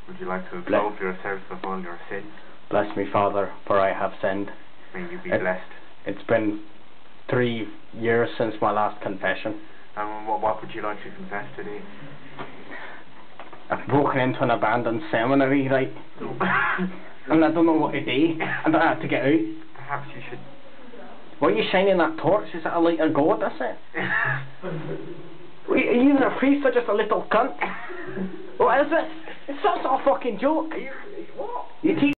Would you like to absolve yourself of all your sins? Bless me, Father, for I have sinned. May you be blessed. It's been 3 years since my last confession. And what would you like to confess today? I've broken into an abandoned seminary, right? And I don't know what to do, and I have to get out. Perhaps you should... Why are you shining that torch? Is it a light of God, is it? Wait, are you a priest or just a little cunt? What is it? It's such a fucking joke. What? You teach